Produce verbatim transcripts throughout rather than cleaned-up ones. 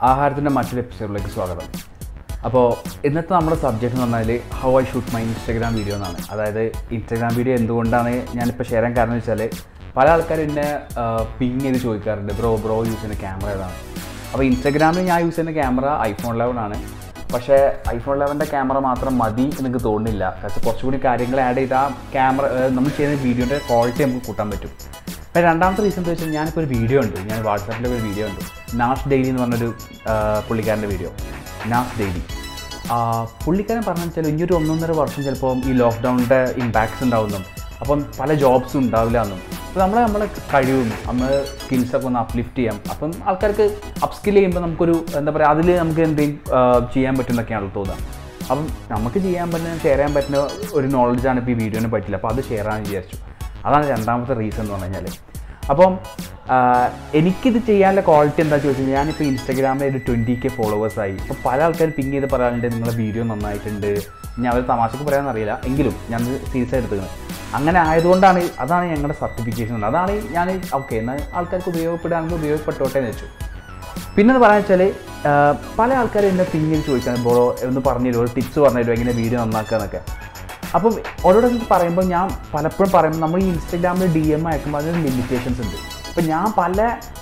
aaHarem's മറ്റൊരു എപ്പിസോഡിലേക്ക് സ്വാഗതം. അപ്പോൾ ഇന്നത്തെ നമ്മുടെ സബ്ജക്റ്റ് എന്ന് പറഞ്ഞാൽ how I shoot my Instagram video എന്നാണ്. അതായത് ഇൻസ്റ്റാഗ്രാം വീഡിയോ എന്തുകൊണ്ടാണ് ഞാനിപ്പോൾ ഷെയർ ചെയ്യാൻ കാരണം വെച്ചാൽ പല ആൾക്കാരും എന്നെ പിങ് ചെയ്ത് ചോദിക്കാറുണ്ട്, ബ്രോ ബ്രോ യൂസ് ചെയ്യുന്ന ക്യാമറ ഏതാണ്. അപ്പോൾ ഇൻസ്റ്റാഗ്രാമിൽ ഞാൻ യൂസ് ചെയ്യുന്ന ക്യാമറ ഐഫോൺ ലെവൻ ആണ്. പക്ഷേ ഐഫോൺ ലെവൻ്റെ ക്യാമറ മാത്രം മതി എനിക്ക് തോന്നുന്നില്ല. കാരണം കുറച്ചുകൂടി കാര്യങ്ങൾ ആഡ് ചെയ്ത് ആ ക്യാമറ നമ്മൾ ചെയ്യുന്ന വീഡിയോൻ്റെ ക്വാളിറ്റി നമുക്ക് കൂട്ടാൻ പറ്റും. അപ്പോൾ രണ്ടാമത്തെ റീസൺ എന്താ വെച്ചാൽ ഞാനിപ്പോൾ ഒരു വീഡിയോ ഉണ്ട്, ഞാൻ വാട്സാപ്പിൽ ഒരു വീഡിയോ ഉണ്ട്, നാഷ് ഡെയിലി എന്ന് പറഞ്ഞൊരു പുള്ളിക്കാരൻ്റെ വീഡിയോ, നാഷ് ഡെയിലി. പുള്ളിക്കാരൻ പറഞ്ഞു വെച്ചാൽ ഇനിയൊരു ഒന്നൊന്നര വർഷം ചിലപ്പോൾ ഈ ലോക്ക്ഡൗണിൻ്റെ ഇമ്പാക്ട്സ് ഉണ്ടാവുന്നു, അപ്പം പല ജോബ്സും ഉണ്ടാവില്ല എന്നും. അപ്പോൾ നമ്മൾ നമ്മളെ കഴിവും നമ്മൾ സ്കിൽസൊക്കെ ഒന്ന് അപ്ലിഫ്റ്റ് ചെയ്യാം. അപ്പം ആൾക്കാർക്ക് അപ്സ്കിൽ ചെയ്യുമ്പോൾ നമുക്കൊരു എന്താ പറയുക, അതിൽ നമുക്ക് എന്തെങ്കിലും ചെയ്യാൻ പറ്റുമെന്നൊക്കെയാണല്ലോ തോന്നുക. അപ്പം നമുക്ക് ചെയ്യാൻ പറ്റുന്ന ഷെയർ ചെയ്യാൻ പറ്റുന്ന ഒരു നോളജാണ് ഇപ്പോൾ ഈ വീഡിയോനെ പറ്റില്ല. അപ്പോൾ അത് ഷെയർ ചെയ്യാൻ വിചാരിച്ചു. അതാണ് രണ്ടാമത്തെ റീസൺ എന്ന് പറഞ്ഞു കഴിഞ്ഞാൽ. അപ്പം എനിക്കിത് ചെയ്യാനുള്ള ക്വാളിറ്റി എന്താണെന്ന് ചോദിച്ചു കഴിഞ്ഞാൽ ഞാനിപ്പോൾ ഇൻസ്റ്റാഗ്രാമിൽ ഒരു ട്വൻറ്റി കെ ഫോളോവേഴ്സായി. ഇപ്പോൾ പല ആൾക്കാർ പിങ് ചെയ്ത് പറയാറുണ്ട് നിങ്ങളുടെ വീഡിയോ നന്നായിട്ടുണ്ട്. ഞാൻ അവർ തമാശക്ക് പറയാമെന്നറിയില്ല, എങ്കിലും ഞാൻ സീരിയസ് എടുത്തുന്നത് അങ്ങനെ ആയതുകൊണ്ടാണ്. അതാണ് ഞങ്ങളുടെ സർട്ടിഫിക്കേഷൻ. അതാണ് ഞാൻ ഓക്കെ എന്നാൽ ആൾക്കാർക്ക് ഉപയോഗപ്പെടുകയാണെങ്കിൽ ഉപയോഗപ്പെട്ടോട്ടെ എന്ന് വെച്ചു. പിന്നെ പറയാൻ വെച്ചാൽ പല ആൾക്കാരും എന്നെ പിങ് ചെയ്ത് ചോദിക്കാൻ ബ്രോ ഒന്ന് പറഞ്ഞു തരുമോ, ഒരു ടിപ്സ് പറഞ്ഞു തരുമോ എങ്ങനെ വീഡിയോ നന്നാക്കുക എന്നൊക്കെ. അപ്പം ഓരോടൊക്കെ പറയുമ്പോൾ ഞാൻ പലപ്പോഴും പറയുമ്പോൾ നമ്മൾ ഈ ഇൻസ്റ്റാഗ്രാമിൽ ഡി എം അയക്കുമ്പോൾ അതിന് ലിമിറ്റേഷൻസ് ഉണ്ട്. അപ്പം ഞാൻ പല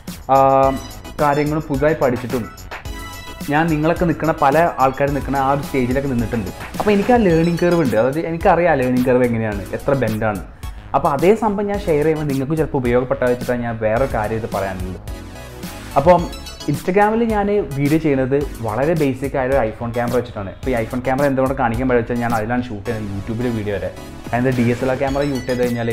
കാര്യങ്ങളും പുതുതായി പഠിച്ചിട്ടും ഞാൻ നിങ്ങളൊക്കെ നിൽക്കുന്ന പല ആൾക്കാർ നിൽക്കുന്ന ആ ഒരു സ്റ്റേജിലൊക്കെ നിന്നിട്ടുണ്ട്. അപ്പോൾ എനിക്ക് ആ ലേണിംഗ് കർവ് ഉണ്ട്. അതായത് എനിക്കറിയാം ലേണിംഗ് കർവ് എങ്ങനെയാണ്, എത്ര ബെൻഡാണ്. അപ്പോൾ അതേ സംഭവം ഞാൻ ഷെയർ ചെയ്യുമ്പോൾ നിങ്ങൾക്ക് ചിലപ്പോൾ ഉപയോഗപ്പെട്ട വെച്ചിട്ടാണ് ഞാൻ വേറെ കാര്യം ഇത് പറയാനുള്ളത്. അപ്പം ഇൻസ്റ്റാഗ്രാമിൽ ഞാൻ വീഡിയോ ചെയ്യുന്നത് വളരെ ബേസിക് ആയ ഒരു ഐഫോൺ ക്യാമറ വെച്ചിട്ടാണ്. ഇപ്പോൾ ഈ ഐഫോൺ ക്യാമറ എന്തുകൊണ്ട് കാണിക്കാൻ പറ്റുക വെച്ചാൽ ഞാൻ അതിലാണ് ഷൂട്ട് ചെയ്യുന്നത്, യൂട്യൂബിലെ വീഡിയോ വരെ. അതിൻ്റെ D S L R camera use ചെയ്ത് കഴിഞ്ഞാൽ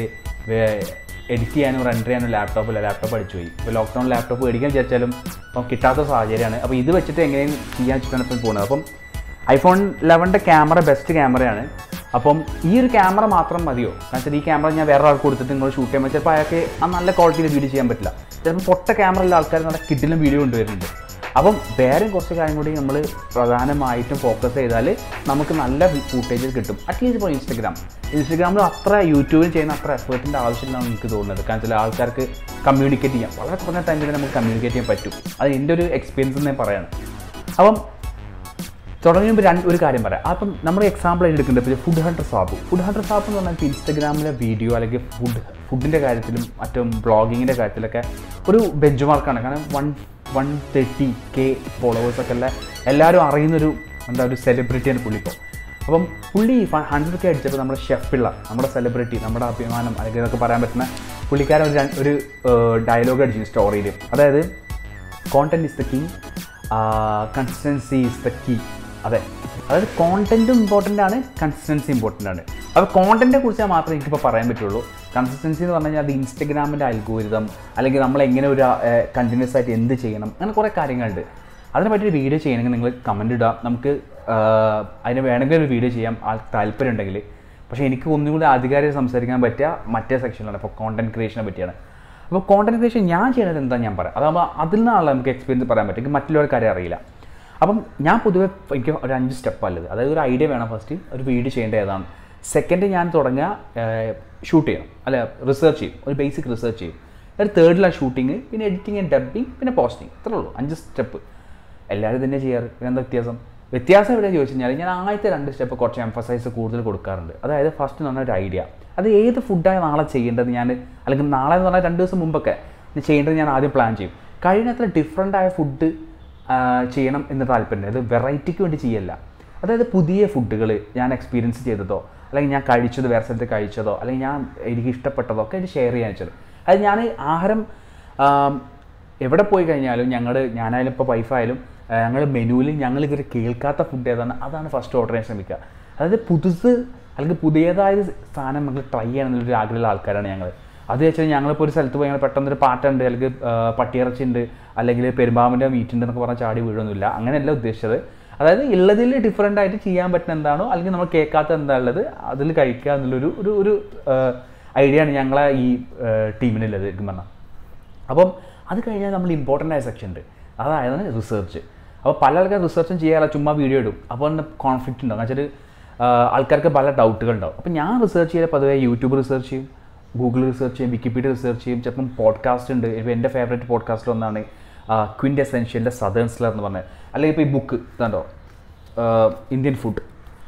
എഡിറ്റ് ചെയ്യാനും റെൻഡർ ചെയ്യാനും ലാപ്ടോപ്പില്ല, ലാപ്ടോപ്പ് അടിച്ചു പോയി. ഇപ്പോൾ ലോക്ക്ഡൗൺ ലാപ്ടോപ്പ് മേടിക്കാൻ വിചാരിച്ചാലും അപ്പം കിട്ടാത്ത സാഹചര്യമാണ്. അപ്പോൾ ഇത് വെച്ചിട്ട് എങ്ങനെയും ചെയ്യാൻ വെച്ചിട്ടാണ് ഇപ്പം പോകുന്നത്. അപ്പം ഐഫോൺ ലെവൻ്റെ ക്യാമറ ബെസ്റ്റ് ക്യാമറയാണ്. അപ്പം ഈ ഒരു ക്യാമറ മാത്രം മതിയോ? കാരണം വെച്ചാൽ ഈ ക്യാമറ ഞാൻ വേറെ ആൾക്ക് കൊടുത്തിട്ട് നിങ്ങൾ ഷൂട്ട് ചെയ്യുമ്പോൾ ചിലപ്പോൾ അയാൾക്ക് ആ നല്ല ക്വാളിറ്റിയിൽ വീഡിയോ ചെയ്യാൻ പറ്റില്ല. ചിലപ്പോൾ പൊട്ട ക്യാമറയുള്ള ആൾക്കാർ നല്ല കിഡിലും വീഡിയോ കൊണ്ടുവരുന്നുണ്ട്. അപ്പം വേറെയും കുറച്ച് കാര്യം കൂടി നമ്മൾ പ്രധാനമായിട്ടും ഫോക്കസ് ചെയ്താൽ നമുക്ക് നല്ല ഫൂട്ടേജ് കിട്ടും. അറ്റ്ലീസ്റ്റ് ഇപ്പോൾ ഇൻസ്റ്റാഗ്രാം ഇൻസ്റ്റാഗ്രാമിൽ അത്ര യൂട്യൂബിൽ ചെയ്യുന്ന അത്ര എഫേർട്ടിൻ്റെ ആവശ്യമില്ലെന്നാണ് എനിക്ക് തോന്നുന്നത്. കാരണം ചില ആൾക്കാർക്ക് കമ്മ്യൂണിക്കേറ്റ് ചെയ്യാം, വളരെ കുറഞ്ഞ ടൈമിൽ നമുക്ക് കമ്മ്യൂണിക്കേറ്റ് ചെയ്യാൻ പറ്റും. അത് എൻ്റെ ഒരു എക്സ്പീരിയൻസ് എന്ന് ഞാൻ പറയാണ്. അപ്പം തുടങ്ങിയപ്പോൾ രണ്ട് ഒരു കാര്യം പറയാം. അപ്പം നമ്മൾ എക്സാമ്പിൾ ആയിട്ട് എടുക്കേണ്ടത് ഇപ്പോൾ ഫുഡ് ഹണ്ടർ സാപ്പ് ഫുഡ് ഹണ്ടർ സാപ്പ് എന്ന് പറഞ്ഞാൽ ഇപ്പോൾ ഇൻസ്റ്റാഗ്രാമിലെ വീഡിയോ അല്ലെങ്കിൽ ഫുഡ് ഫുഡിൻ്റെ കാര്യത്തിലും മറ്റും ബ്ലോഗിങ്ങിൻ്റെ കാര്യത്തിലൊക്കെ ഒരു ബെഞ്ച് മാർക്കാണ്. കാരണം വൺ വൺ തേർട്ടി കെ ഫോളോവേഴ്സൊക്കെ അല്ല എല്ലാവരും അറിയുന്നൊരു എന്താ ഒരു സെലിബ്രിറ്റിയാണ് പുള്ളി ഇപ്പോൾ. അപ്പം പുള്ളി ഹൺഡ്രഡ് കെ അടിച്ചപ്പോൾ നമ്മുടെ ഷെഫിള്ള, നമ്മുടെ സെലിബ്രിറ്റി, നമ്മുടെ അഭിമാനം അല്ലെങ്കിൽ ഇതൊക്കെ പറയാൻ പറ്റുന്ന പുള്ളിക്കാരൻ ഒരു ഒരു ഡയലോഗ് അടിച്ചു സ്റ്റോറിയിൽ. അതായത് content is the king, consistency is the key. അതെ, അതായത് കോണ്ടൻറ്റും ഇമ്പോർട്ടൻ്റ് ആണ്, കൺസിസ്റ്റൻസി ഇമ്പോർട്ടൻ്റ് ആണ്. അപ്പോൾ കോണ്ടൻറ്റിനെ കുറിച്ച് മാത്രമേ എനിക്കിപ്പോൾ പറയാൻ പറ്റുള്ളൂ. കൺസിസ്റ്റൻസി എന്ന് പറഞ്ഞു കഴിഞ്ഞാൽ അത് ഇൻസ്റ്റഗ്രാമിൻ്റെ അൽഗോരിതം അല്ലെങ്കിൽ നമ്മളെങ്ങനെ ഒരു കണ്ടിന്യൂസ് ആയിട്ട് എന്ത് ചെയ്യണം, അങ്ങനെ കുറേ കാര്യങ്ങളുണ്ട്. അതിനെ പറ്റിയൊരു വീഡിയോ ചെയ്യണമെങ്കിൽ നിങ്ങൾ കമൻറ്റ് ഇടുക, നമുക്ക് അതിന് വേണമെങ്കിൽ ഒരു വീഡിയോ ചെയ്യാം ആ താല്പര്യം ഉണ്ടെങ്കിൽ. പക്ഷേ എനിക്ക് ഒന്നും കൂടി ആധികാരിക സംസാരിക്കാൻ പറ്റുക മറ്റേ സെക്ഷനിലാണ്, ഇപ്പോൾ കോണ്ടൻറ്റ് ക്രിയേഷനെ പറ്റിയാണ്. അപ്പോൾ കോണ്ടൻറ്റ് ക്രിയേഷൻ ഞാൻ ചെയ്യുന്നത് എന്താ ഞാൻ പറയാം, അതാകുമ്പോൾ അതിൽ നിന്നാണല്ലോ നമുക്ക് എക്സ്പീരിയൻസ് പറയാൻ പറ്റും. എനിക്ക് മറ്റുള്ളവർ കാര്യം അറിയില്ല. അപ്പം ഞാൻ പൊതുവെ എനിക്ക് ഒരു അഞ്ച് സ്റ്റെപ്പ് അല്ലത്. അതായത് ഒരു ഐഡിയ വേണം, ഫസ്റ്റ് ഒരു വീഡിയോ ചെയ്യേണ്ടത് ഏതാണ്. സെക്കൻഡ് ഞാൻ തുടങ്ങുക ഷൂട്ട് ചെയ്യണം, അല്ല റിസർച്ച് ചെയ്യും, ഒരു ബേസിക് റിസർച്ച് ചെയ്യും. ഒരു തേർഡിലാണ് ഷൂട്ടിങ്, പിന്നെ എഡിറ്റിങ് ആൻഡ് ഡബ്ബിങ്, പിന്നെ പോസ്റ്റിങ്. ഇത്രേ ഉള്ളൂ, അഞ്ച് സ്റ്റെപ്പ്. എല്ലാവരും തന്നെ ചെയ്യാറ്. പിന്നെ എന്താ വ്യത്യാസം വ്യത്യാസം എവിടെയെന്ന് ചോദിച്ചു കഴിഞ്ഞാൽ ഞാൻ ആദ്യത്തെ രണ്ട് സ്റ്റെപ്പ് കുറച്ച് എംഫസൈസ് കൂടുതൽ കൊടുക്കാറുണ്ട്. അതായത് ഫസ്റ്റ് എന്ന് പറഞ്ഞാൽ ഒരു ഐഡിയ, അത് ഏത് ഫുഡാണ് നാളെ ചെയ്യേണ്ടത് ഞാൻ, അല്ലെങ്കിൽ നാളെ എന്ന് പറഞ്ഞാൽ രണ്ട് ദിവസം മുമ്പൊക്കെ ചെയ്യേണ്ടത് ഞാൻ ആദ്യം പ്ലാൻ ചെയ്യും. കഴിയുന്നത്ര ഡിഫറൻ്റ് ആയ ഫുഡ് ചെയ്യണം എന്ന് താല്പര്യം. അത് വെറൈറ്റിക്ക് വേണ്ടി ചെയ്യല്ല. അതായത് പുതിയ ഫുഡുകൾ ഞാൻ എക്സ്പീരിയൻസ് ചെയ്തതോ അല്ലെങ്കിൽ ഞാൻ കഴിച്ചത് വേറെ സ്ഥലത്ത് കഴിച്ചതോ അല്ലെങ്കിൽ ഞാൻ എനിക്ക് ഇഷ്ടപ്പെട്ടതോ ഒക്കെ ഇത് ഷെയർ ചെയ്യാൻ വെച്ചത്. അത് ഞാൻ ആഹാരം എവിടെ പോയി കഴിഞ്ഞാലും ഞങ്ങൾ ഞാനായാലും ഇപ്പോൾ വൈഫായാലും ഞങ്ങൾ മെനുവിൽ ഞങ്ങൾ ഇവർ കേൾക്കാത്ത ഫുഡ് ഏതാണ് അതാണ് ഫസ്റ്റ് ഓർഡർ ചെയ്യാൻ ശ്രമിക്കുക. അതായത് പുതുസ് അല്ലെങ്കിൽ പുതിയതായ സാധനം നമ്മൾ ട്രൈ ചെയ്യണം എന്നുള്ളൊരു ആഗ്രഹമുള്ള ആൾക്കാരാണ് ഞങ്ങൾ. അത് വെച്ചാൽ ഞങ്ങളിപ്പോൾ ഒരു സ്ഥലത്ത് പോയി ഞങ്ങൾ പെട്ടെന്നൊരു പാട്ടുണ്ട് അല്ലെങ്കിൽ പട്ടിയിറച്ചി ഉണ്ട് അല്ലെങ്കിൽ പെരുമ്പാമ്പിൻ്റെ മീറ്റ് ഉണ്ട് എന്നൊക്കെ പറഞ്ഞാൽ ചാടി വീഴൊന്നുമില്ല. അങ്ങനെയല്ല ഉദ്ദേശിച്ചത്. അതായത് ഉള്ളതിൽ ഡിഫറൻ്റ് ആയിട്ട് ചെയ്യാൻ പറ്റുന്ന എന്താണോ അല്ലെങ്കിൽ നമ്മൾ കേൾക്കാത്ത എന്താ ഉള്ളത് അതിൽ കഴിക്കുക എന്നുള്ളൊരു ഒരു ഒരു ഐഡിയ ആണ് ഞങ്ങളെ ഈ ടീമിനുള്ളത് ശരിക്കും പറഞ്ഞാൽ. അപ്പം അത് കഴിഞ്ഞാൽ നമ്മൾ ഇമ്പോർട്ടൻ്റ് ആയ സെക്ഷൻ ഉണ്ട്, അതായത് റിസർച്ച്. അപ്പോൾ പല ആൾക്കാർ റിസർച്ചും ചെയ്യാറില്ല, ചുമ്മാ വീഡിയോ ഇടും. അപ്പോൾ കോൺഫ്ലിക്റ്റ് ഉണ്ടാവും. എന്ന് വെച്ചാൽ ആൾക്കാർക്ക് പല ഡൗട്ടുകൾ ഉണ്ടാവും. അപ്പോൾ ഞാൻ റിസർച്ച് ചെയ്താൽ പതുവെ യൂട്യൂബ് റിസർച്ച് ചെയ്യും, ഗൂഗിൾ റിസർച്ച് ചെയ്യും, വിക്കിപീഡിയ റിസർച്ച് ചെയ്യും, ചിലപ്പം പോഡ്കാസ്റ്റ് ഉണ്ട്. ഇപ്പോൾ എൻ്റെ ഫേവറേറ്റ് പോഡ്കാസ്റ്റിൽ ഒന്നാണ് ക്വിൻറ്റെസെൻഷ്യലിൻ്റെ സദേൺ സ്ലർ എന്ന് പറഞ്ഞത്, അല്ലെങ്കിൽ ഇപ്പോൾ ഈ ബുക്ക് ഇതാണ്ടോ Indian food,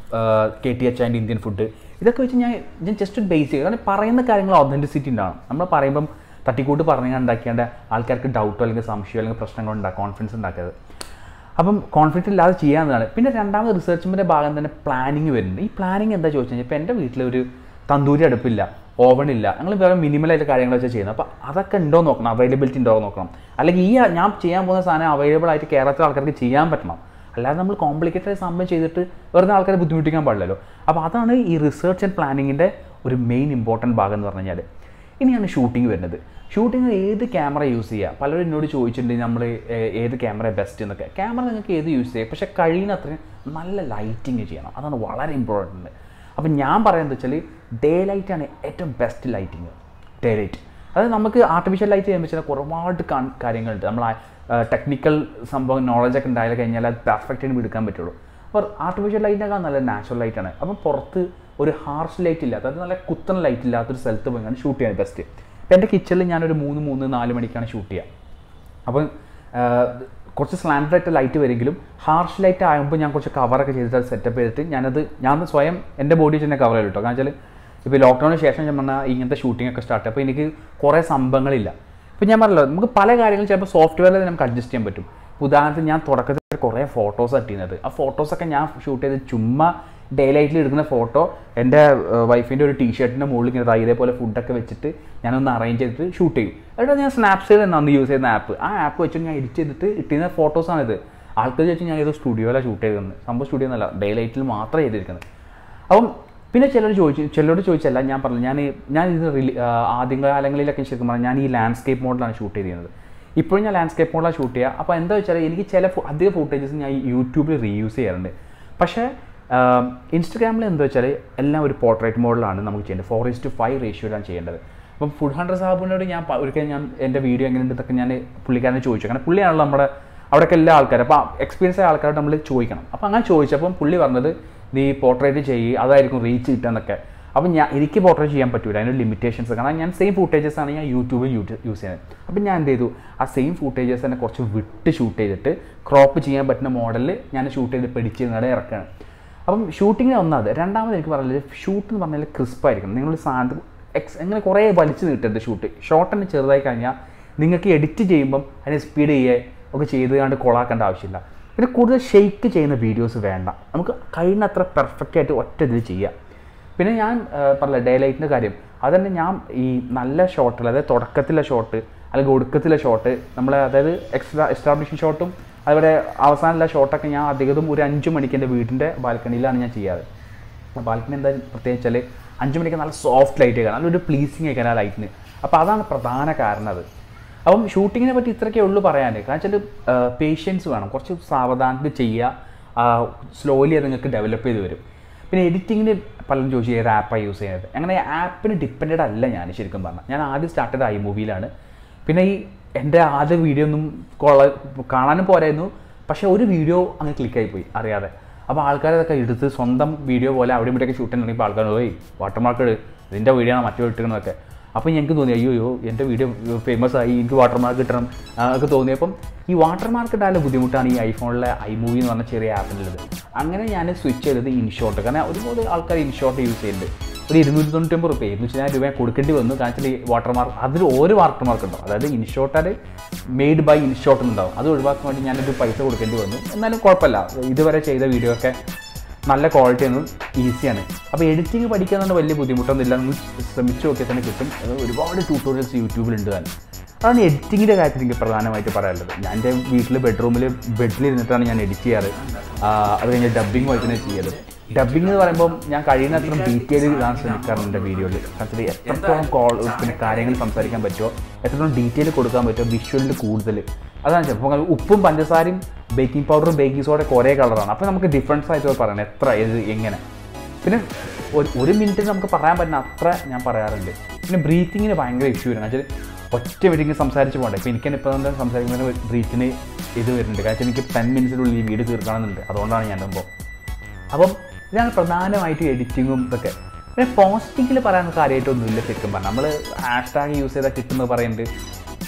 K T H and Indian food, ഇതൊക്കെ വെച്ച് ഞാൻ ഞാൻ ജസ്റ്റ് ബേസിക്, കാരണം പറയുന്ന കാര്യങ്ങൾ ഒതൻറ്റിസിറ്റി ഉണ്ടാവണം. നമ്മൾ പറയുമ്പം തട്ടിക്കൂട്ട് പറഞ്ഞു ഉണ്ടാക്കിയാണ്ട് ആൾക്കാർക്ക് ഡൗട്ടോ അല്ലെങ്കിൽ സംശയമോ അല്ലെങ്കിൽ പ്രശ്നങ്ങളോ ഉണ്ടാകും, കോൺഫിഡൻസ് ഉണ്ടാക്കരുത്. അപ്പം കോൺഫിഡൻസ് ഇല്ലാതെ ചെയ്യാവുന്നതാണ്. പിന്നെ രണ്ടാമത് റിസർച്ചിൻ്റെ ഭാഗം തന്നെ പ്ലാനിങ് വരുന്നുണ്ട്. ഈ പ്ലാനിങ് എന്താ ചോദിച്ചു കഴിഞ്ഞാൽ, ഇപ്പോൾ എൻ്റെ വീട്ടിലൊരു തന്തൂരി അടുപ്പില്ല, ഓവണില്ല, ഞങ്ങൾ വേറെ മിനിമലായിട്ട് കാര്യങ്ങൾ വെച്ചാൽ ചെയ്യുന്നത്. അപ്പോൾ അതൊക്കെ ഉണ്ടോ നോക്കണം, അവൈലബിലിറ്റി ഉണ്ടോ നോക്കണം. അല്ലെങ്കിൽ ഈ ഞാൻ ചെയ്യാൻ പോകുന്ന സാധനം അവൈലബിൾ ആയിട്ട് കേരളത്തിലെ ആൾക്കാർക്ക് ചെയ്യാൻ പറ്റണം. അല്ലാതെ നമ്മൾ കോംപ്ലിക്കേറ്റഡ് സംഭവം ചെയ്തിട്ട് വെറുതെ ആൾക്കാരെ ബുദ്ധിമുട്ടിക്കാൻ പാടില്ലല്ലോ. അപ്പോൾ അതാണ് ഈ റിസർച്ച് ആൻഡ് പ്ലാനിങ്ങിൻ്റെ ഒരു മെയിൻ ഇമ്പോർട്ടൻറ്റ് ഭാഗം എന്ന് പറഞ്ഞു കഴിഞ്ഞാൽ. ഇനിയാണ് ഷൂട്ടിംഗ് വരുന്നത്. ഷൂട്ടിംഗ് ഏത് ക്യാമറ യൂസ് ചെയ്യുക? പലരും എന്നോട് ചോദിച്ചിട്ടുണ്ട് നമ്മൾ ഏത് ക്യാമറ ബെസ്റ്റ് എന്നൊക്കെ. ക്യാമറ നിങ്ങൾക്ക് ഏത് യൂസ് ചെയ്യുക, പക്ഷേ കഴിയുന്ന അത്രയും നല്ല ലൈറ്റിങ് ചെയ്യണം, അതാണ് വളരെ ഇമ്പോർട്ടൻറ്റ്. അപ്പം ഞാൻ പറയുന്നത് വെച്ചാൽ ഡേ ലൈറ്റാണ് ഏറ്റവും ബെസ്റ്റ് ലൈറ്റിങ്. ഡേ ലൈറ്റ് അതായത് നമുക്ക് ആർട്ടിഫിഷ്യൽ ലൈറ്റ് ചെയ്യുമ്പോൾ വെച്ചാൽ ഒരുപാട് കാര്യങ്ങളുണ്ട്. നമ്മൾ ടെക്നിക്കൽ സംഭവം നോളജൊക്കെ ഉണ്ടായാലും കഴിഞ്ഞാൽ അത് പെർഫെക്റ്റായിട്ട് എടുക്കാൻ പറ്റുള്ളൂ. അപ്പോൾ ആർട്ടിഫിഷ്യൽ ലൈറ്റിനൊക്കെ നല്ല നാച്ചുറൽ ലൈറ്റാണ്. അപ്പം പുറത്ത് ഒരു ഹാർഷ് ലൈറ്റ് ഇല്ലാത്ത, അതായത് നല്ല കുത്തൻ ലൈറ്റ് ഇല്ലാത്തൊരു സ്ഥലത്ത് പോയാണ് ഷൂട്ട് ചെയ്യാൻ ബെസ്റ്റ്. ഇപ്പം എൻ്റെ കിച്ചണിൽ ഞാനൊരു മൂന്ന് മൂന്ന് നാല് മണിക്കാണ് ഷൂട്ട് ചെയ്യുക. അപ്പം കുറച്ച് സ്ലാൻഡറായിട്ട് ലൈറ്റ് വരെങ്കിലും ഹാർഷ് ലൈറ്റ് ആകുമ്പോൾ ഞാൻ കുറച്ച് കവറൊക്കെ ചെയ്തിട്ട് അത് സെറ്റപ്പ് ചെയ്തിട്ട് ഞാനത് ഞാൻ സ്വയം എൻ്റെ ബോഡി തന്നെ കവർ ചെയ്തു കേട്ടോ. കാരണം വെച്ചാൽ ഇപ്പോൾ ലോക്ക്ഡൗണിന് ശേഷം ഞാൻ പറഞ്ഞാൽ ഇങ്ങനത്തെ ഷൂട്ടിംഗ് ഒക്കെ സ്റ്റാർട്ട്, അപ്പോൾ എനിക്ക് കുറേ സംഭവങ്ങളില്ല. ഇപ്പോൾ ഞാൻ പറഞ്ഞല്ലോ നമുക്ക് പല കാര്യങ്ങളും ചിലപ്പോൾ സോഫ്റ്റ്വെയറിൽ നമുക്ക് അഡ്ജസ്റ്റ് ചെയ്യാൻ പറ്റും. ഉദാഹരണത്തിന് ഞാൻ തുടക്കത്തിൽ കുറേ ഫോട്ടോസ് ഇട്ടിരുന്നത്, ആ ഫോട്ടോസൊക്കെ ഞാൻ ഷൂട്ട് ചെയ്ത് ചുമ്മാ ഡേ ലൈറ്റിൽ എടുക്കുന്ന ഫോട്ടോ എൻ്റെ വൈഫിൻ്റെ ഒരു ടീഷർട്ടിൻ്റെ മുകളിൽ ഇങ്ങനെ ഇതേപോലെ ഫുഡൊക്കെ വെച്ചിട്ട് ഞാനൊന്ന് അറേഞ്ച് ചെയ്തിട്ട് ഷൂട്ട് ചെയ്യും. എന്നിട്ട് ഞാൻ സ്നാപ്സീഡ് എന്നാണ് യൂസ് ചെയ്യുന്ന ആപ്പ്, ആ ആപ്പ് വെച്ചിട്ട് ഞാൻ എഡിറ്റ് ചെയ്തിട്ട് ഇട്ടിരുന്ന ഫോട്ടോസാണിത്. ആൾക്കാർ ചോദിച്ചാൽ ഞാൻ ഏതോ സ്റ്റുഡിയോയിലാണ് ഷൂട്ട് ചെയ്തത്, സംഭവം സ്റ്റുഡിയോ എന്നല്ല, ഡേ ലൈറ്റിൽ മാത്രമേ ചെയ്തിരിക്കുന്നത്. അപ്പം പിന്നെ ചിലർ ചോദിച്ചു ചിലരോട് ചോദിച്ചല്ല ഞാൻ പറഞ്ഞു, ഞാൻ ഞാൻ ഇത് റിലീ ആദ്യകാലങ്ങളിലൊക്കെ ശരിക്കും പറഞ്ഞാൽ ഞാൻ ഈ ലാൻഡ്സ്കേപ്പ് മോഡിലാണ് ഷൂട്ട് ചെയ്തിരുന്നത്. ഇപ്പോഴും ഞാൻ ലാൻഡ്സ്കേപ്പ് മോഡിലാണ് ഷൂട്ട് ചെയ്യുക. അപ്പോൾ എന്താ വെച്ചാൽ എനിക്ക് ചില അധിക ഫുട്ടേജസ് ഞാൻ യൂട്യൂബിൽ റീയൂസ് ചെയ്യാറുണ്ട്. പക്ഷേ ഇൻസ്റ്റഗ്രാമിൽ എന്താ വെച്ചാൽ എല്ലാം ഒരു പോർട്രേറ്റ് മോഡിലാണ് നമുക്ക് ചെയ്യേണ്ടത്, ഫോർ ഈസ് ടു ഫൈവ് റേഷ്യോയിലാണ് ചെയ്യേണ്ടത്. അപ്പം ഫുഡ് ഹൺഡ്രഡ് സാബുവിനോട് ഞാൻ ഒരിക്കലും ഞാൻ എൻ്റെ വീഡിയോ എങ്ങനെയുണ്ടെന്നൊക്കെ ഞാൻ പുള്ളിക്കാരനെ ചോദിച്ചു. കാരണം പുള്ളിയാണല്ലോ നമ്മുടെ അവിടെയൊക്കെ എല്ലാ ആൾക്കാരും, അപ്പോൾ എക്സ്പീരിയൻസ് ആയ ആൾക്കാരോട് നമ്മൾ ചോദിക്കണം. അപ്പോൾ അങ്ങനെ ചോദിച്ചപ്പം പുള്ളി പറഞ്ഞത് നീ പോർട്രേറ്റ് ചെയ്യ്, അതായിരിക്കും റീച്ച് കിട്ടുക. അപ്പം ഞാൻ എനിക്ക് പോർട്രേറ്റ് ചെയ്യാൻ പറ്റില്ല, അതിനൊരു ലിമിറ്റേഷൻസ്. കാരണം ഞാൻ സെയിം ഫുട്ടേജസ് ആണ് ഞാൻ യൂട്യൂബിൽ യൂസ് ചെയ്യുന്നത്. അപ്പം ഞാൻ എന്ത് ചെയ്തു, ആ സെയിം ഫുട്ടേജസ് തന്നെ കുറച്ച് വിട്ട് ഷൂട്ട് ചെയ്തിട്ട് ക്രോപ്പ് ചെയ്യാൻ പറ്റുന്ന മോഡലിൽ ഞാൻ ഷൂട്ട് ചെയ്ത് പിടിച്ച് നിങ്ങളുടെ ഇറക്കുകയാണ്. അപ്പം ഷൂട്ടിങ്ങിന് ഒന്നത്. രണ്ടാമത് എനിക്ക് പറഞ്ഞാൽ ഷൂട്ട് എന്ന് പറഞ്ഞാൽ ക്രിസ്പായിരിക്കണം. നിങ്ങൾ സാധനം എക്സ് എങ്ങനെ കുറേ വലിച്ചു നീട്ടരുത്. ഷൂട്ട് ഷോർട്ട് തന്നെ ചെറുതായി കഴിഞ്ഞാൽ നിങ്ങൾക്ക് എഡിറ്റ് ചെയ്യുമ്പം അതിനെ സ്പീഡ് ചെയ്യുക ഒക്കെ ചെയ്ത് കണ്ട് കൊളാക്കേണ്ട ആവശ്യമില്ല. പിന്നെ കൂടുതൽ ഷെയ്ക്ക് ചെയ്യുന്ന വീഡിയോസ് വേണ്ട, നമുക്ക് കഴിയുന്നത്ര പെർഫെക്റ്റ് ആയിട്ട് ഒറ്റ ഇതിൽ ചെയ്യാം. പിന്നെ ഞാൻ പറഞ്ഞില്ല ഡേ ലൈറ്റിൻ്റെ കാര്യം, അതുതന്നെ ഞാൻ ഈ നല്ല ഷോട്ടുകൾ, അതായത് തുടക്കത്തിലെ ഷോട്ട് അല്ലെങ്കിൽ ഒടുക്കത്തിലെ ഷോട്ട്, നമ്മൾ അതായത് എക്സ്ട്രാ എസ്റ്റാബ്ലിഷിംഗ് ഷോട്ടും അതുപോലെ അവസാനമുള്ള ഷോട്ടൊക്കെ ഞാൻ അധികതും ഒരു അഞ്ച് മണിക്ക് എൻ്റെ വീടിൻ്റെ ബാൽക്കണിയിലാണ് ഞാൻ ചെയ്യാറ്. ബാൽക്കണി എന്താ പ്രത്യേകിച്ചാൽ അഞ്ച് മണിക്ക് നല്ല സോഫ്റ്റ് ലൈറ്റ് ആയിരിക്കണം, നല്ലൊരു പ്ലീസിങ് ആയിരിക്കണം ആ ലൈറ്റിന്. അപ്പോൾ അതാണ് പ്രധാന കാരണം അത്. അപ്പം ഷൂട്ടിങ്ങിനെ പറ്റി ഇത്രയൊക്കെ ഉള്ളൂ പറയാൻ. കാരണം വെച്ചാൽ പേഷ്യൻസ് വേണം, കുറച്ച് സാവധാനത്തിൽ ചെയ്യുക, സ്ലോലി അത് നിങ്ങൾക്ക് ഡെവലപ്പ് ചെയ്ത് വരും. പിന്നെ എഡിറ്റിങ്ങിന് പലരും ചോദിച്ചു ഏത് ആപ്പാണ് യൂസ് ചെയ്യുന്നത്. അങ്ങനെ ആപ്പിന് ഡിപ്പെൻഡഡ് അല്ല ഞാൻ ശരിക്കും പറഞ്ഞാൽ. ഞാൻ ആദ്യം സ്റ്റാർട്ട് ചെയ്ത ഐ മൂവിയിലാണ്. പിന്നെ ഈ എൻ്റെ ആദ്യ വീഡിയോ ഒന്നും കൊള്ള കാണാനും പോരായിരുന്നു, പക്ഷേ ഒരു വീഡിയോ അങ്ങ് ക്ലിക്കായിപ്പോയി അറിയാതെ. അപ്പോൾ ആൾക്കാരതൊക്കെ എടുത്ത് സ്വന്തം വീഡിയോ പോലെ അവിടെ ഇവിടെയൊക്കെ ഷൂട്ട് ചെയ്യാൻ തുടങ്ങിയപ്പോൾ ആൾക്കാർ പോയി വാട്ടർമാർക്ക് ഇട്, ഇതിൻ്റെ വീഡിയോ ആണ് മറ്റു ഇട്ടിരുന്നതൊക്കെ. അപ്പോൾ എനിക്ക് തോന്നി അയ്യോ അയ്യോ എൻ്റെ വീഡിയോ ഫേമസ് ആയി, എനിക്ക് വാട്ടർമാർക്ക് കിട്ടണം ഒക്കെ തോന്നിയപ്പം ഈ വാട്ടർമാർക്ക് ഇടാനുള്ള ബുദ്ധിമുട്ടാണ് ഈ ഐഫോണിലെ ഐ മൂവി എന്ന് പറഞ്ഞ ചെറിയ ആപ്പിനുള്ളത്. അങ്ങനെ ഞാൻ സ്വിച്ച് ചെയ്തത് ഇൻഷോട്ട്. കാരണം ഒരുപാട് ആൾക്കാർ ഇൻഷോട്ട് യൂസ് ചെയ്യുന്നുണ്ട്. ഒരു ഇരുന്നൂറ്റി തൊണ്ണൂറ്റൊമ്പത് റുപ്യ ഇരുന്നൂറ്റി രൂപ കൊടുക്കേണ്ടി വന്നു. കാരണം വെച്ചാൽ ഈ വാട്ടർമാർക്ക് അതിൽ ഓരോ വാട്ടർമാർക്ക് ഉണ്ടാവും, അതായത് ഇൻഷോട്ടാൽ മെയ്ഡ് ബൈ ഇൻഷോട്ട് ഉണ്ടാവും. അത് ഒഴിവാക്കാൻ വേണ്ടി ഞാനൊരു പൈസ കൊടുക്കേണ്ടി വന്നു. എന്നാലും കുഴപ്പമില്ല, ഇതുവരെ ചെയ്ത വീഡിയോ ഒക്കെ നല്ല ക്വാളിറ്റി ഒന്നും ഈസിയാണ്. അപ്പോൾ എഡിറ്റിംഗ് പഠിക്കാന്നുണ്ട് വലിയ ബുദ്ധിമുട്ടൊന്നുമില്ല, നമ്മൾ ശ്രമിച്ചു നോക്കിയാൽ തന്നെ കിട്ടും. അത് ഒരുപാട് ട്യൂട്ടോറിയൽസ് യൂട്യൂബിലുണ്ട് തന്നെ. അതാണ് എഡിറ്റിങ്ങിൻ്റെ കാര്യത്തിൽ എനിക്ക് പ്രധാനമായിട്ട് പറയാനുള്ളത്. ഞാൻ എൻ്റെ വീട്ടിൽ ബെഡ്റൂമിൽ ബെഡിലിരുന്നിട്ടാണ് ഞാൻ എഡിറ്റ് ചെയ്യാറ്. അത് കഴിഞ്ഞ് ഡബ്ബിങ് പോലെ തന്നെ ചെയ്യാറ്. ഡബ്ബിംഗ് എന്ന് പറയുമ്പോൾ ഞാൻ കഴിയുന്നത്ര ഡീറ്റെയിൽ ഇടാൻ ശ്രമിക്കാറുണ്ട് എൻ്റെ വീഡിയോയിൽ. കാരണം എത്രത്തോളം കോൾ പിന്നെ കാര്യങ്ങൾ സംസാരിക്കാൻ പറ്റുമോ, എത്രത്തോളം ഡീറ്റെയിൽ കൊടുക്കാൻ പറ്റുമോ, വിഷ്വലിൽ കൂടുതൽ. അതാണ് ചിലപ്പോൾ ഉപ്പും പഞ്ചസാരയും ബേക്കിംഗ് പൗഡറും ബേക്കിംഗ് സോഡയൊക്കെ ഒരേ കളറാണ്. അപ്പോൾ നമുക്ക് ഡിഫറൻസ് ആയിട്ട് പറയണം എത്ര ഏത് എങ്ങനെ. പിന്നെ ഒരു ഒരു മിനിറ്റ് നമുക്ക് പറയാൻ പറ്റുന്ന അത്ര ഞാൻ പറയാറുണ്ട്. പിന്നെ ബ്രീത്തിങ്ങിന് ഭയങ്കര ഇഷ്യൂ വരും. കാരണം വെച്ചാൽ ഒറ്റ മിനിറ്റ് സംസാരിച്ച് പോകണ്ടേ. ഇപ്പോൾ എനിക്ക് ഇപ്പോൾ എന്താ സംസാരിക്കുന്നതിന് ബ്രീത്തിന് ഇത് വരുന്നുണ്ട്. കാരണം എനിക്ക് ടെൻ മിനിറ്റ്സിനുള്ളിൽ ഈ വീഡിയോ തീർക്കണമെന്നുണ്ട്. അതുകൊണ്ടാണ് ഞാൻ ഇപ്പോൾ അപ്പം ഇതാണ് പ്രധാനമായിട്ട് എഡിറ്റിങ്ങും ഇതൊക്കെ. പിന്നെ പോസ്റ്റിങ്ങിൽ പറയാൻ കാര്യമായിട്ടൊന്നുമില്ല ശരിക്കും പറഞ്ഞാൽ. നമ്മൾ ഹാഷ് ടാഗ് യൂസ് ചെയ്താൽ കിട്ടുന്നത് പറയുന്നത്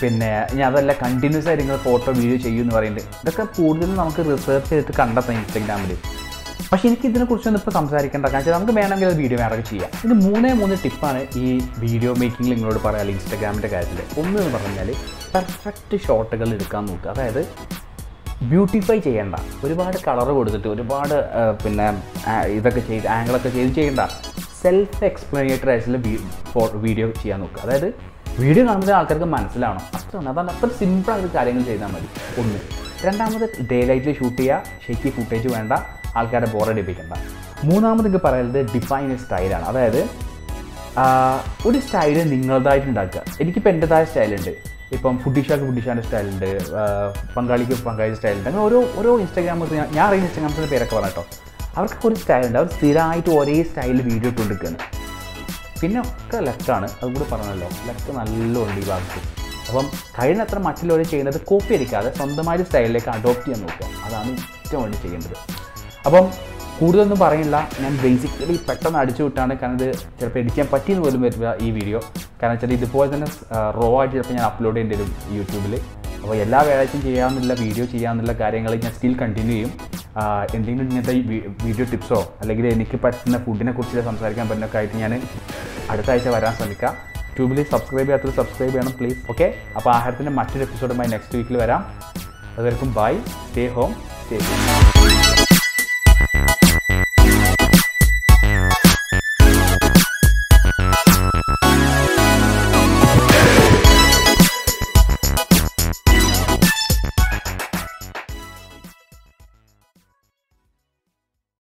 പിന്നെ ഞാൻ അതല്ല കണ്ടിന്യൂസ് ആയിട്ട് നിങ്ങൾ ഫോട്ടോ വീഡിയോ ചെയ്യുമെന്ന് പറയുന്നുണ്ട്. ഇതൊക്കെ കൂടുതലും നമുക്ക് റിസർച്ച് ചെയ്തിട്ട് കണ്ടെത്താം ഇൻസ്റ്റാഗ്രാമിൽ. പക്ഷേ എനിക്ക് ഇതിനെക്കുറിച്ചൊന്നും ഇപ്പോൾ സംസാരിക്കേണ്ട, കാരണം വെച്ചാൽ നമുക്ക് വേണമെങ്കിൽ അത് വീഡിയോ വേറെ ചെയ്യാം. ഇത് മൂന്നേ മൂന്ന് ടിപ്പാണ് ഈ വീഡിയോ മേക്കിങ്ങിൽ നിങ്ങളോട് പറയാം ഇൻസ്റ്റാഗ്രാമിൻ്റെ കാര്യത്തിൽ. ഒന്ന് എന്ന് പറഞ്ഞാൽ പെർഫെക്റ്റ് ഷോട്ടുകൾ എടുക്കാൻ നോക്കുക. അതായത് ബ്യൂട്ടിഫൈ ചെയ്യേണ്ട, ഒരുപാട് കളർ കൊടുത്തിട്ട് ഒരുപാട് പിന്നെ ഇതൊക്കെ ചെയ്ത് ആംഗിളൊക്കെ ചെയ്ത് ചെയ്യേണ്ട, സെൽഫ് എക്സ്പ്ലനേറ്ററി ആയിട്ടുള്ള വീഡിയോ ചെയ്യാൻ നോക്കുക. അതായത് വീഡിയോ കാണുമ്പോൾ ആൾക്കാർക്ക് മനസ്സിലാവണം, അത്രയാണ്. അതാണ് അത്ര സിമ്പിളായിട്ട് കാര്യങ്ങൾ ചെയ്താൽ മതി. ഒന്ന്. രണ്ടാമത് ഡേ ലൈറ്റിൽ ഷൂട്ട് ചെയ്യുക, ഷെയ്ക്കി ഫുട്ടേജ് വേണ്ട, ആൾക്കാരെ ബോറടിപ്പിക്കേണ്ട. മൂന്നാമത് എനിക്ക് പറയുന്നത് ഡിഫൈൻ സ്റ്റൈലാണ്. അതായത് ഒരു സ്റ്റൈല് നിങ്ങളതായിട്ട് ഉണ്ടാക്കുക. എനിക്കിപ്പോൾ എൻ്റെതായ സ്റ്റൈലുണ്ട്. ഇപ്പം ഫുഡിഷാക്ക് ഫുഡിഷാൻ്റെ സ്റ്റൈലുണ്ട്, പങ്കാളിക്ക് പങ്കാളി സ്റ്റൈലുണ്ട്. അങ്ങനെ ഓരോ ഓരോ ഇൻസ്റ്റാഗ്രാമത്തിൽ ഞാൻ ഞാൻ അറിയുന്ന ഇൻസ്റ്റാഗ്രാമത്തിൻ്റെ പേരൊക്കെ പറയാം കേട്ടോ. അവർക്ക് ഒരു സ്റ്റൈലുണ്ട്, അവർ സ്ഥിരമായിട്ട് ഒരേ സ്റ്റൈലിൽ വീഡിയോ ഇട്ടുകൊണ്ടിരിക്കുകയാണ്. പിന്നെ ഒക്കെ ലക്കാണ്, അതുകൂടി പറഞ്ഞല്ലോ, ലക്ക് നല്ലോണ്ട് ഈ ഭാഗത്ത്. അപ്പം കഴിയുന്നത്ര മറ്റുള്ളവർ ചെയ്യുന്നത് കോപ്പി അടിക്കാതെ സ്വന്തമായിട്ട് സ്റ്റൈലിലേക്ക് അഡോപ്റ്റ് ചെയ്യാൻ നോക്കുക. അതാണ് ഏറ്റവും വേണ്ടി ചെയ്യേണ്ടത്. അപ്പം കൂടുതലൊന്നും പറയില്ല, ഞാൻ ബേസിക്കലി പെട്ടെന്ന് അടിച്ചു വിട്ടാണ്. കാരണം ഇത് ചിലപ്പോൾ എഡിക്കാൻ പറ്റിയെന്ന് പോലും വരില്ല ഈ വീഡിയോ. കാരണം വെച്ചാൽ ഇതുപോലെ തന്നെ റോ ആയിട്ട് ചിലപ്പോൾ ഞാൻ അപ്ലോഡ് ചെയ്യേണ്ടി വരും യൂട്യൂബിൽ. അപ്പോൾ എല്ലാ വ്യാഴാഴ്ചയും ചെയ്യാമെന്നുള്ള വീഡിയോ ചെയ്യാമെന്നുള്ള കാര്യങ്ങൾ ഞാൻ സ്റ്റിൽ കണ്ടിന്യൂ ചെയ്യും. എന്തെങ്കിലും ഇങ്ങനത്തെ വീഡിയോ ടിപ്സോ അല്ലെങ്കിൽ എനിക്ക് പറ്റുന്ന ഫുഡിനെ കുറിച്ച് സംസാരിക്കാൻ പറ്റുന്നൊക്കെ ആയിട്ട് ഞാൻ അടുത്ത ആഴ്ച വരാൻ ശ്രമിക്കാം. യൂട്യൂബിൽ സബ്സ്ക്രൈബ് ചെയ്യാത്തത് സബ്സ്ക്രൈബ് ചെയ്യണം പ്ലീസ്. ഓക്കെ, അപ്പോൾ ആഹാരത്തിൻ്റെ മറ്റൊരു എപ്പിസോഡുമായി നെക്സ്റ്റ് വീക്കിൽ വരാം. അതുവരെക്കും bye, stay home, stay safe.